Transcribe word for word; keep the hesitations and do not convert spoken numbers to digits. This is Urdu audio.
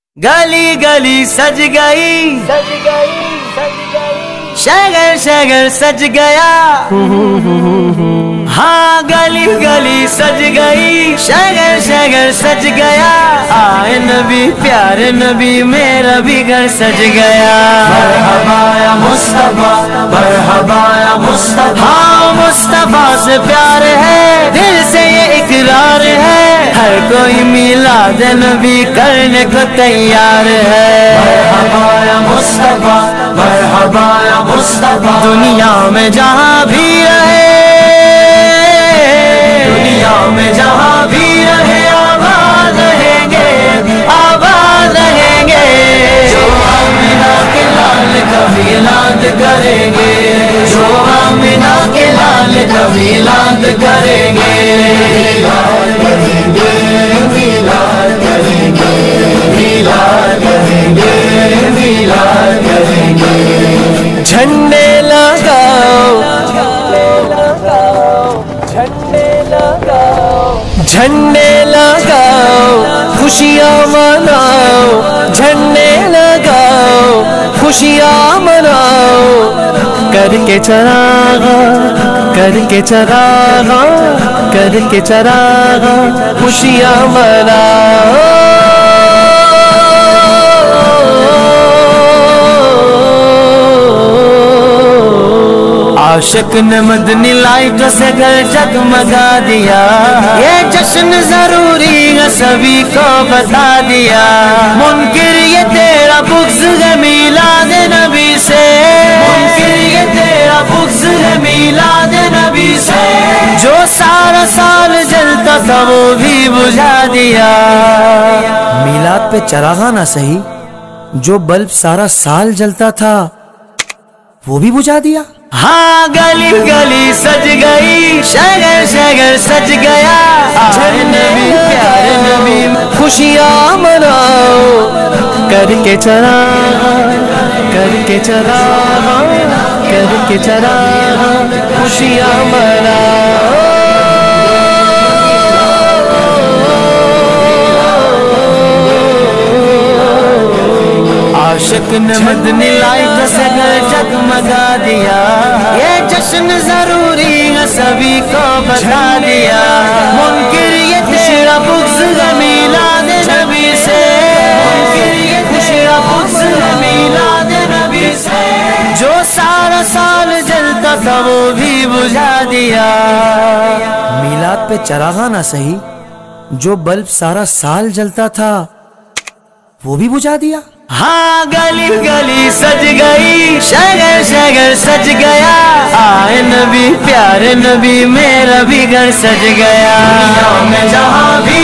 گلی گلی سج گئی سج گئی سج گئی شہر شہر سج گیا ہاں گلی گلی سج گئی شہر شہر سج گیا آئے نبی پیارے نبی میرا بھی گھر سج گیا مرحبا یا مصطفیٰ مرحبا یا مصطفیٰ ہاں مصطفیٰ سے پیار ہے دل سے یہ اقرار ہے ہر کوئی میلاد نبی کرنے کو تیار ہے مرحبا یا مصطفیٰ مرحبا یا مصطفیٰ دنیا میں جہاں بھی رہے دنیا میں جہاں بھی رہے آباد رہیں گے آباد رہیں گے جو آمنہ کے لال کا میلاد کریں گے جو آمنہ کے لال کا میلاد کریں گے میلاد کریں گے میلاد کریں گے میلاد کریں گے میلاد کریں گے جھنڈے لگاؤ جھنڈے لگاؤ جھنڈے لگاؤ خوشیاں مناؤ جھنڈے لگاؤ خوشیاں مناؤ کر کے چراغا کر کے چراغا کر کے چراغا خوشیاں مناؤ عاشق نے مدنی لائٹ سے گھر جگمگا دیا یہ جشن ضروری ہے سبھی کو بتا دیا منکر یہ تیرا بغض ہے میلاد نبی سے منکر یہ تیرا بغض ہے میلاد نبی سے جو سارا سال جلتا تھا وہ بھی بجھا دیا میلاد پہ چراغاں نہ صحیح جو بلب سارا سال جلتا تھا وہ بھی بجھا دیا ہاں گلی گلی سج گئی شہر شہر سج گیا آئے نبی پیارے نبی خوشیاں مناؤ کر کے چراغا کر کے چراغا کر کے چراغا خوشیاں مناؤ عاشق نے مدنی لائٹ سے گھر جگمگا دیا یہ جشن ضروری ہے سبھی کو بتا دیا منکر یہ تیرا بغض ہے میلاد نبی سے منکر یہ تیرا بغض ہے میلاد نبی سے جو سارا سال جلتا تھا وہ بھی بجھا دیا میلاد پہ چراغاں نہ صحیح جو بلب سارا سال جلتا تھا وہ بھی بجھا دیا ہاں گلی گلی سج گئی شہر شہر سج گیا آئے نبی پیارے نبی میرا بھی گھر سج گیا دنیا میں جہاں بھی